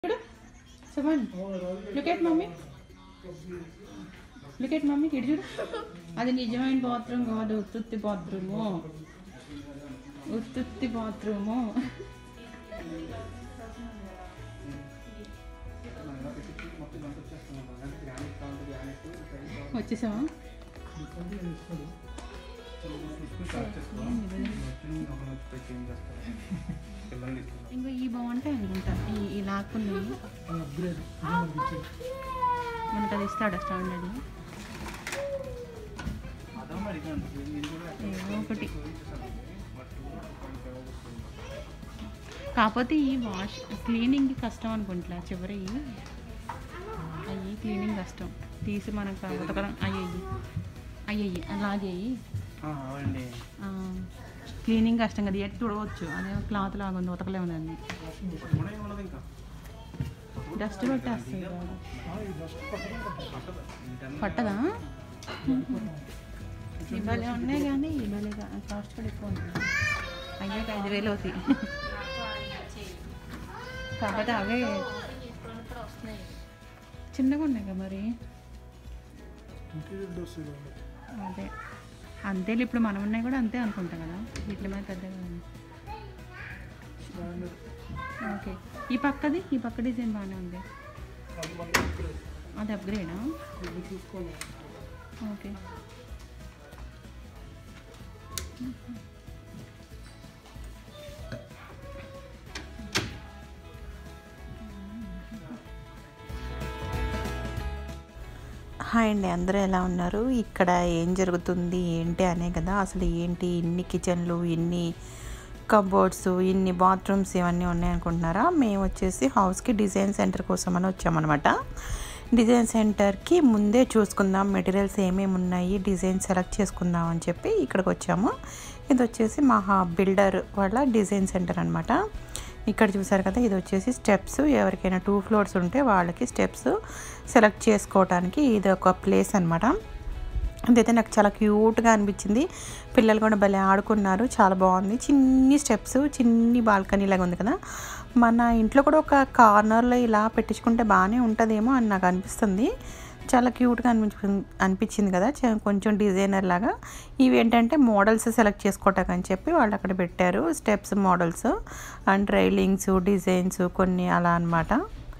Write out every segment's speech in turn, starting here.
Someone, look at mommy. Look at mommy. Did you? అది నిజమైన bathroom కాదు, ఉత్తుత్తి బాత్రూము. ఉత్తుత్తి బాత్రూము. వచ్చేసావా? ఇంకా ఈ బాగుంటాయి అనుకుంటా, ఈ లాక్కున్నాయి. మనకు అది ఇస్తాడా స్టాండర్డ్? ఏదో ఒకటి. కాకపోతే ఈ వాష్ క్లీనింగ్కి కష్టం అనుకుంటా. చివరి అయ్యి క్లీనింగ్ కష్టం, తీసి మనకు ఉతకడం అయ్యి అలాగే క్లీనింగ్ కష్టం కదా. ఎట్టు చూడవచ్చు, అదే క్లాత్ లాగా ఉంది, ఉతకలే ఉందండి. డస్ట్ పట్టేస్తుంది, పట్టదా? ఇవ్వలే ఉన్నాయి కానీ ఇవ్వలే, కాస్ట్ కూడా ఎక్కువ ఉంటుంది. అయ్యాక 5,000 అవుతాయి. కాకపోతే అవే చిన్నగా ఉన్నాయి కదా మరి. అదే అంతే, ఇప్పుడు మనం ఉన్నాయి కూడా అంతే అనుకుంటాం కదా, వీటి మీద పెద్దగా. ఓకే, ఈ పక్క డిజైన్ బాగానే ఉంది. అది అప్గ్రేడా? ఓకే. హాయ్ అండి, అందరూ ఎలా ఉన్నారు? ఇక్కడ ఏం జరుగుతుంది ఏంటి అనే కదా. అసలు ఏంటి ఇన్ని కిచెన్లు, ఇన్ని కబోర్డ్స్, ఇన్ని బాత్రూమ్స్ ఇవన్నీ ఉన్నాయి అనుకుంటున్నారా? మేము వచ్చేసి హౌస్కి డిజైన్ సెంటర్ కోసం అని వచ్చామన్నమాట. డిజైన్ సెంటర్కి ముందే చూసుకుందాం మెటీరియల్స్ ఏమేమి ఉన్నాయి, డిజైన్ సెలెక్ట్ చేసుకుందాం అని చెప్పి ఇక్కడికి వచ్చాము. ఇది వచ్చేసి మా బిల్డర్ వాళ్ళ డిజైన్ సెంటర్ అనమాట. ఇక్కడ చూసారు కదా, ఇది వచ్చేసి స్టెప్స్. ఎవరికైనా 2 ఫ్లోర్స్ ఉంటే వాళ్ళకి స్టెప్స్ సెలెక్ట్ చేసుకోవడానికి ఇది ఒక ప్లేస్ అనమాట. అదైతే నాకు చాలా క్యూట్గా అనిపించింది. పిల్లలు కూడా భలే ఆడుకున్నారు, చాలా బాగుంది. చిన్ని స్టెప్స్, చిన్ని బాల్కనీ లాగా ఉంది కదా. మన ఇంట్లో కూడా ఒక కార్నర్లో ఇలా పెట్టించుకుంటే బాగానే ఉంటుందేమో అని నాకు అనిపిస్తుంది. చాలా క్యూట్గా అనిపించింది కదా, కొంచెం డిజైనర్ లాగా. ఇవి ఏంటంటే మోడల్స్ సెలెక్ట్ చేసుకోవటానికి అని చెప్పి వాళ్ళు అక్కడ పెట్టారు. Steps models and railings designs కొన్ని అలా అనమాట.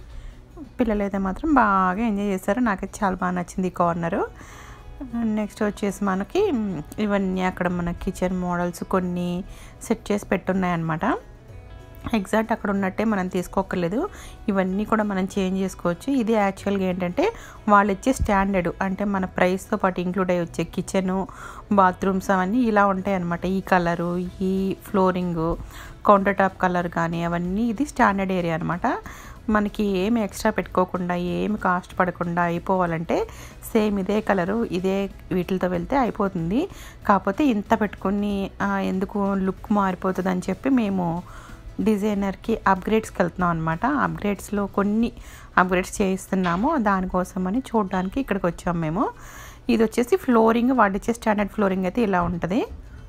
పిల్లలు అయితే మాత్రం బాగా ఎంజాయ్ చేశారు. నాకైతే చాలా బాగా నచ్చింది ఈ కార్నరు. నెక్స్ట్ వచ్చేసి మనకి ఇవన్నీ అక్కడ మన కిచెన్ మోడల్స్ కొన్ని సెట్ చేసి పెట్టున్నాయన్నమాట. ఎగ్జాక్ట్ అక్కడ ఉన్నట్టే మనం తీసుకోకర్లేదు, ఇవన్నీ కూడా మనం చేంజ్ చేసుకోవచ్చు. ఇది యాక్చువల్గా ఏంటంటే వాళ్ళు ఇచ్చే స్టాండర్డ్, అంటే మన ప్రైస్తో పాటు ఇంక్లూడ్ అయ్యి వచ్చే కిచెను, బాత్రూమ్స్ అవన్నీ ఇలా ఉంటాయి అన్నమాట. ఈ కలరు, ఈ ఫ్లోరింగు, కౌంటర్ టాప్ కలర్ కానీ అవన్నీ ఇది స్టాండర్డ్ ఏరియా అనమాట. మనకి ఏమి ఎక్స్ట్రా పెట్టుకోకుండా, ఏమి కాస్ట్ పడకుండా అయిపోవాలంటే సేమ్ ఇదే కలరు ఇదే వీటితో వెళ్తే అయిపోతుంది. కాకపోతే ఇంత పెట్టుకుని ఎందుకు లుక్ మారిపోతుంది అని చెప్పి మేము డిజైనర్కి అప్గ్రేడ్స్కి వెళ్తున్నాం అనమాట. అప్గ్రేడ్స్లో కొన్ని అప్గ్రేడ్స్ చేయిస్తున్నాము, దానికోసమని చూడడానికి ఇక్కడికి వచ్చాము మేము. ఇది వచ్చేసి ఫ్లోరింగ్, వాడిచ్చే స్టాండర్డ్ ఫ్లోరింగ్ అయితే ఇలా ఉంటుంది.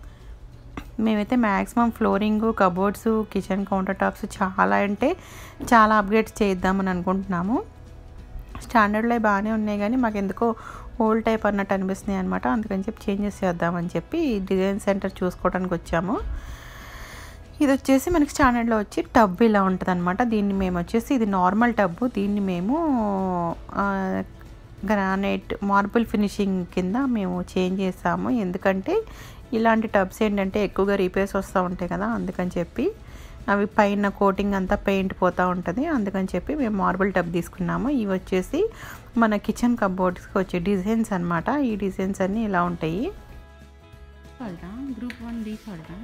మేమైతే maximum flooring, cupboards, kitchen counter tops చాలా అంటే చాలా అప్గ్రేడ్స్ చేద్దామని అనుకుంటున్నాము. స్టాండర్డ్లో బాగానే ఉన్నాయి కానీ మాకు ఎందుకో ఓల్డ్ టైప్ అన్నట్టు అనిపిస్తున్నాయి అనమాట. అందుకని చెప్పి చేంజెస్ చేద్దామని చెప్పి డిజైన్ సెంటర్ చూసుకోవడానికి వచ్చాము. ఇది వచ్చేసి మనకి స్టాండర్డ్లో వచ్చి టబ్ ఇలా ఉంటుంది అనమాట. దీన్ని మేము వచ్చేసి ఇది నార్మల్ టబ్బు, దీన్ని మేము గ్రానైట్ మార్బుల్ ఫినిషింగ్ కింద మేము చేంజ్ చేసాము. ఎందుకంటే ఇలాంటి టబ్స్ ఏంటంటే ఎక్కువగా రిపేర్స్ వస్తూ ఉంటాయి కదా, అందుకని చెప్పి అవి పైన కోటింగ్ అంతా పెయింట్ పోతూ ఉంటుంది. అందుకని చెప్పి మేము మార్బుల్ టబ్ తీసుకున్నాము. ఇవి వచ్చేసి మన కిచెన్ కబోర్డ్స్కి వచ్చే డిజైన్స్ అనమాట. ఈ డిజైన్స్ అన్నీ ఇలా ఉంటాయి. గ్రూప్ 1 డిఫాల్టా?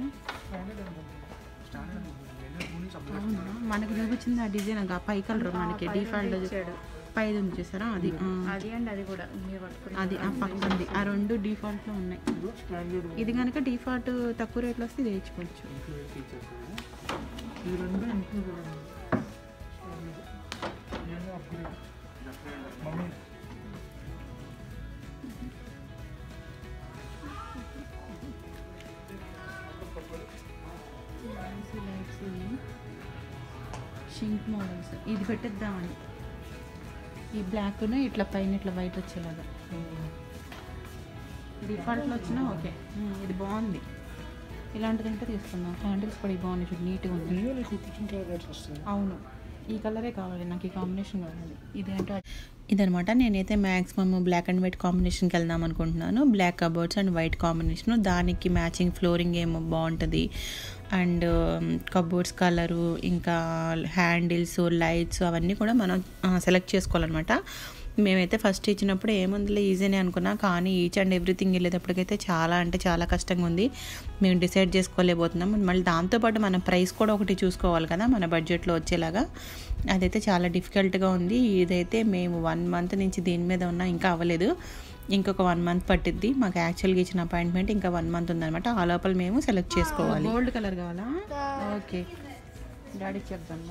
అవునా, మనకు చూపించింది ఆ డిజైన్ పై కలర్ మనకి డిఫాల్ట్ పైది ఉంది చూసారా, అది అండి. అది కూడా అది ఆ పక్కంది, ఆ 2 డిఫాల్ట్లో ఉన్నాయి. ఇది కనుక డిఫాల్ట్ తక్కువ రేట్లో వస్తే ఇది వేయించుకోవచ్చు. చింక్ మోడల్స్ ఇది పెట్టేద్దామండి. ఈ బ్లాక్ను ఇట్లా పైన ఇట్లా వైట్ వచ్చేలాగా డిఫాల్ట్లో వచ్చినా ఓకే. ఇది బాగుంది, ఇలాంటిది అంటే తీసుకుందాం. హ్యాండిల్స్ కూడా బాగుంది, చూడు నీట్గా ఉంది. అవును, ఈ కలరే కావాలి నాకు, ఈ కాంబినేషన్ కావాలి. ఇదేంటో ఇదనమాట. నేనైతే మ్యాక్సిమమ్ బ్లాక్ అండ్ వైట్ కాంబినేషన్కి వెళ్దాం అనుకుంటున్నాను. Black cupboards and white combination, దానికి మ్యాచింగ్ ఫ్లోరింగ్ ఏమో బాగుంటుంది. అండ్ కబోర్డ్స్ కలరు, ఇంకా హ్యాండిల్స్, లైట్స్ అవన్నీ కూడా మనం సెలెక్ట్ చేసుకోవాలన్నమాట. మేమైతే ఫస్ట్ ఇచ్చినప్పుడు ఏముందిలే ఈజీనే అనుకున్నా, కానీ ఈచ్ అండ్ ఎవ్రీథింగ్ వెళ్ళేటప్పటికైతే చాలా అంటే చాలా కష్టంగా ఉంది. మేము డిసైడ్ చేసుకోలేకపోతున్నాం. మళ్ళీ దాంతోపాటు మన ప్రైస్ కూడా ఒకటి చూసుకోవాలి కదా, మన బడ్జెట్లో వచ్చేలాగా. అదైతే చాలా డిఫికల్ట్గా ఉంది. ఇదైతే మేము 1 మంత్ నుంచి దీని మీద ఉన్నా, ఇంకా అవ్వలేదు. ఇంకొక 1 మంత్ పట్టిద్ది. మాకు యాక్చువల్గా ఇచ్చిన అపాయింట్మెంట్ ఇంకా 1 మంత్ ఉందన్నమాట. ఆ లోపల మేము సెలెక్ట్ చేసుకోవాలి. గోల్డ్ కలర్ కావాలా? ఓకే, డాడీకి చెప్దాం.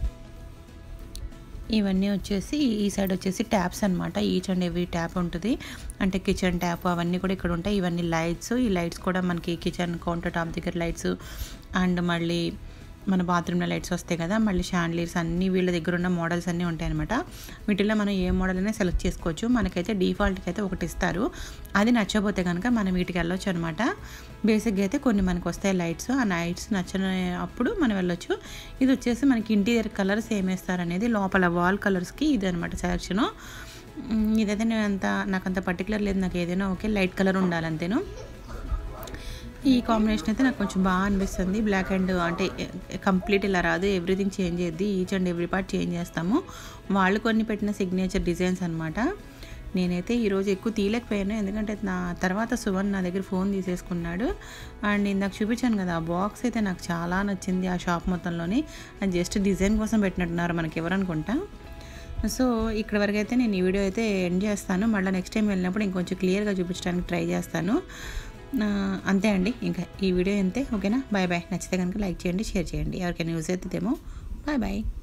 ఇవన్నీ వచ్చేసి ఈ సైడ్ వచ్చేసి ట్యాప్స్ అనమాట. ఈచ్ అండ్ ఎవ్రీ ట్యాప్ ఉంటుంది, అంటే కిచెన్ ట్యాప్ అవన్నీ కూడా ఇక్కడ ఉంటాయి. ఇవన్నీ లైట్స్, ఈ లైట్స్ కూడా మనకి కిచెన్ కౌంటర్ టాప్ దగ్గర లైట్స్, అండ్ మళ్ళీ మన బాత్రూమ్లో లైట్స్ వస్తాయి కదా, మళ్ళీ షాండ్లీర్స్ అన్నీ వీళ్ళ దగ్గర ఉన్న మోడల్స్ అన్నీ ఉంటాయి అనమాట. వీటిల్లో మనం ఏ మోడల్ అయినా సెలెక్ట్ చేసుకోవచ్చు. మనకైతే డిఫాల్ట్కి అయితే ఒకటి ఇస్తారు, అది నచ్చకపోతే కనుక మనం వీటికి వెళ్ళొచ్చు అనమాట. బేసిక్గా అయితే కొన్ని మనకు వస్తాయి లైట్స్, ఆ లైట్స్ నచ్చినప్పుడు మనం వెళ్ళొచ్చు. ఇది వచ్చేసి మనకి ఇంటీరియర్ కలర్స్ ఏమేస్తారు అనేది లోపల వాల్ కలర్స్కి ఇది అనమాట సెలెక్షను. ఇదైతే నాకంత పర్టికులర్ లేదు, నాకు ఏదైనా ఓకే, లైట్ కలర్ ఉండాలంతేను. ఈ కాంబినేషన్ అయితే నాకు కొంచెం బాగా అనిపిస్తుంది. బ్లాక్ అండ్ అంటే కంప్లీట్ ఇలా రాదు, ఎవ్రీథింగ్ చేంజ్ అయ్యింది. Each and every part change చేస్తాము. వాళ్ళు కొన్ని పెట్టిన సిగ్నేచర్ డిజైన్స్ అనమాట. నేనైతే ఈరోజు ఎక్కువ తీయలేకపోయాను, ఎందుకంటే నా తర్వాత సువన్ నా దగ్గర ఫోన్ తీసేసుకున్నాడు. అండ్ ఇందాక చూపించాను కదా, ఆ బాక్స్ అయితే నాకు చాలా నచ్చింది. ఆ షాప్ మొత్తంలోని అది జస్ట్ డిజైన్ కోసం పెట్టినట్టున్నారు, మనకి ఎవరనుకుంటా. సో ఇక్కడ వరకు అయితే నేను ఈ వీడియో అయితే ఎండ్ చేస్తాను. మళ్ళీ నెక్స్ట్ టైం వెళ్ళినప్పుడు ఇంకొంచెం క్లియర్గా చూపించడానికి ట్రై చేస్తాను. అంతే అండి, ఇంకా ఈ వీడియో అంతే. ఓకేనా, బాయ్ బాయ్. నచ్చితే కనుక లైక్ చేయండి, షేర్ చేయండి. ఎవరికైనా యూజ్ అవుతుందేమో. Bye bye.